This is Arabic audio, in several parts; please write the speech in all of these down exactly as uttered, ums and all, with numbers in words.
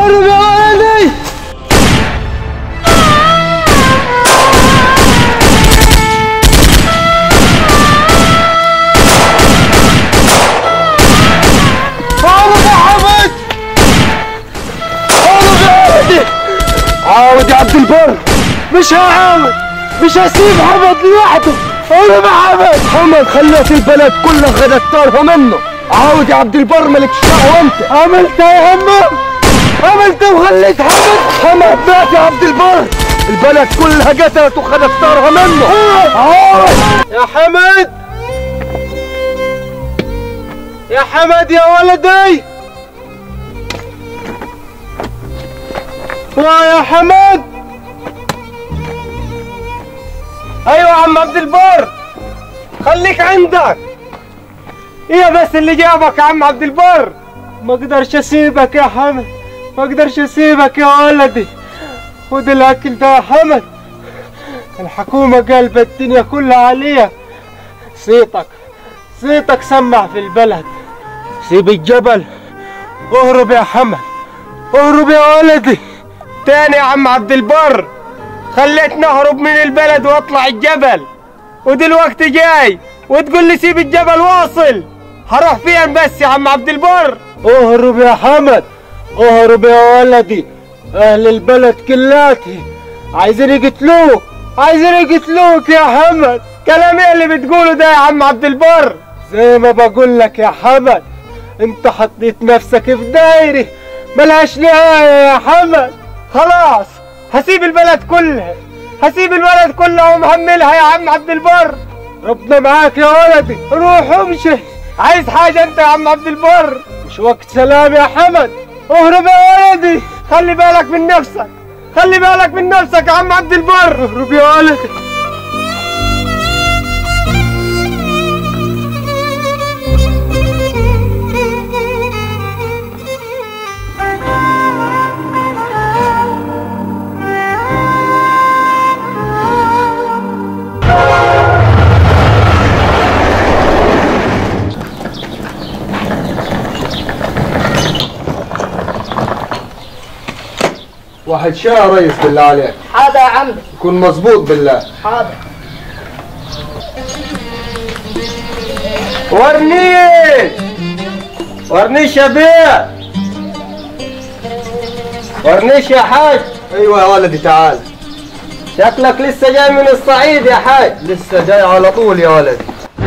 اهرب يا ولدي. عاود يا عبد البر. مش هعاود، مش هسيب حمد لوحده. انا ما حمد حمد خلت البلد كلها خدت طارها منه. عاود يا عبد البر، مالكش دعوه انت. عملت يا همام، عملت وخليت حمد. حمد مات يا عبد البر، البلد كلها قتلت وخدت طارها منه. عاود يا حمد، يا حمد يا ولدي. يا حمد. ايوه يا عم عبد البر، خليك عندك. ايه بس اللي جابك يا عم عبد البر؟ ما اقدرش اسيبك يا حمد، ما اقدرش اسيبك يا ولدي. خد الاكل ده يا حمد، الحكومة قلبت الدنيا كلها عليك. صيتك صيتك سمع في البلد. سيب الجبل، اهرب يا حمد، اهرب يا ولدي. تاني يا عم عبد البر، خليتني اهرب من البلد واطلع الجبل، ودلوقتي جاي وتقول لي سيب الجبل واصل. هروح فين بس يا عم عبد البر؟ اهرب يا حمد، اهرب يا ولدي. اهل البلد كلاتي عايزين يقتلوك، عايزين يقتلوك يا حمد. كلام ايه اللي بتقوله ده يا عم عبد البر؟ زي ما بقول لك يا حمد، انت حطيت نفسك في دايره ملهاش نهايه يا حمد. خلاص هسيب البلد كلها، هسيب البلد كلها ومحملها يا عم عبد البر. ربنا معاك يا ولدي، روح امشي. عايز حاجة انت يا عم عبد البر؟ مش وقت سلام يا حمد، اهرب يا ولدي. خلي بالك من نفسك، خلي بالك من نفسك يا عم عبد البر. اهرب يا ولدي. واحد شاي يا ريس بالله عليك. حاضر يا عمي. يكون مظبوط بالله. حاضر. ورنيش ورنيش يا بيه، ورنيش يا حاج. ايوه يا ولدي تعال. شكلك لسه جاي من الصعيد يا حاج. لسه جاي على طول يا ولدي.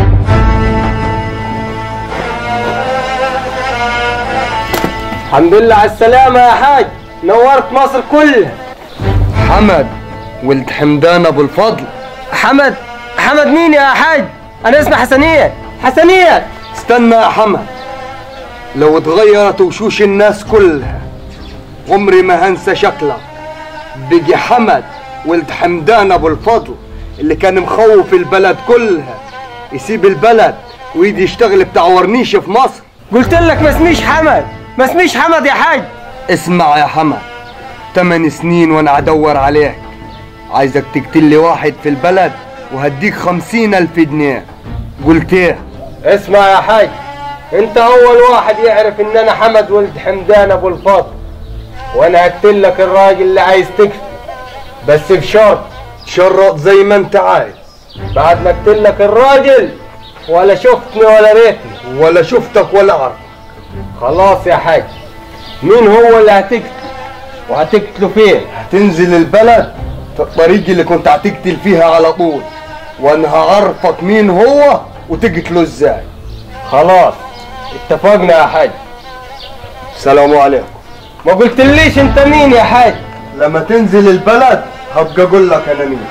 الحمد لله على السلامة يا حاج، نورت مصر كلها. حمد ولد حمدان ابو الفضل. حمد حمد مين يا حاج؟ انا اسمي حسنية. حسنية. استنى يا حمد، لو اتغيرت وشوش الناس كلها عمري ما هنسى شكلك. بيجي حمد ولد حمدان ابو الفضل اللي كان مخوف البلد كلها يسيب البلد ويجي يشتغل بتاع ورنيش في مصر. قلت لك ما اسميش حمد، ما اسميش حمد يا حاج. اسمع يا حمد، تمن سنين وانا ادور عليك، عايزك تقتل لي واحد في البلد وهديك خمسين الف جنيه. قلت ايه؟ اسمع يا حاج، انت اول واحد يعرف ان انا حمد ولد حمدان ابو الفضل، وانا هقتل لك الراجل اللي عايز تقتل، بس بشرط تشرط زي ما انت عايز. بعد ما اقتل لك الراجل ولا شفتني ولا ريتني ولا شفتك ولا عرفك. خلاص يا حاج، مين هو اللي هتقتل وهتقتله فين؟ هتنزل البلد في الطريق اللي كنت هتقتل فيها على طول، وانا هعرفك مين هو وتقتله ازاي. خلاص اتفقنا يا حاج. السلام عليكم. ما قلتليش انت مين يا حاج؟ لما تنزل البلد هبقى اقول لك انا مين.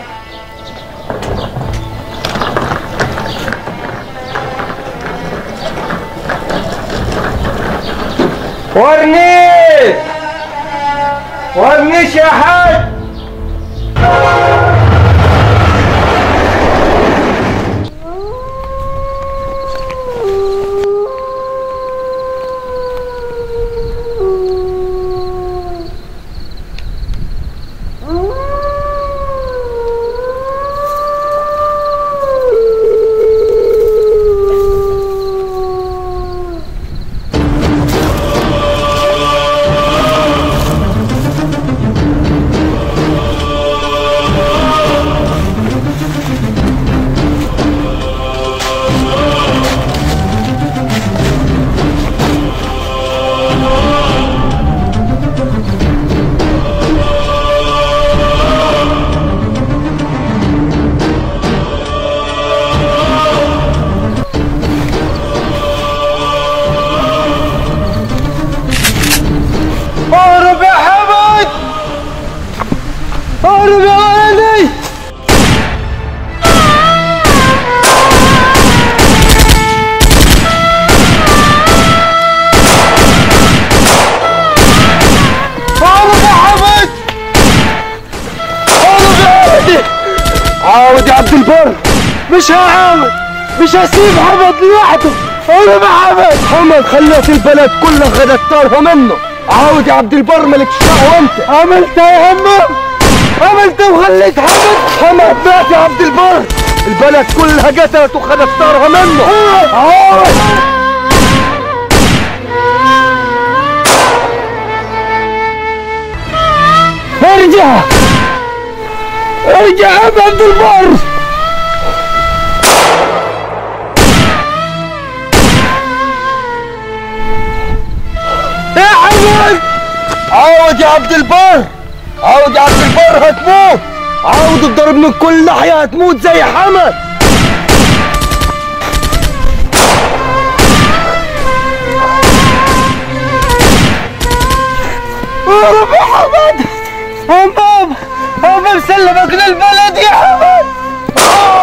ورنيش ورنيش يا حاج. مش هعاود، مش هسيب حمد لوحده. انا مع حمد. حمد خليت البلد كلها خدت طارها منه. عاود يا عبد البر مالكش دعوه انت. عملت يا همام، عملت وخليت حمد. حمد مات يا عبد البر، البلد كلها قتلت وخدت طارها منه. عاود ارجع ارجع يا عبد البر. يا حمد عاود يا عبد البر، عاود يا عبد البر هتموت. عاود الضرب من كل ناحية هتموت زي حمد. اهرب يا حمد. همام همام سلمك للبلد يا حمد.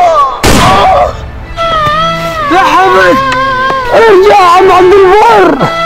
يا حمد ارجع يا عم عبد البر.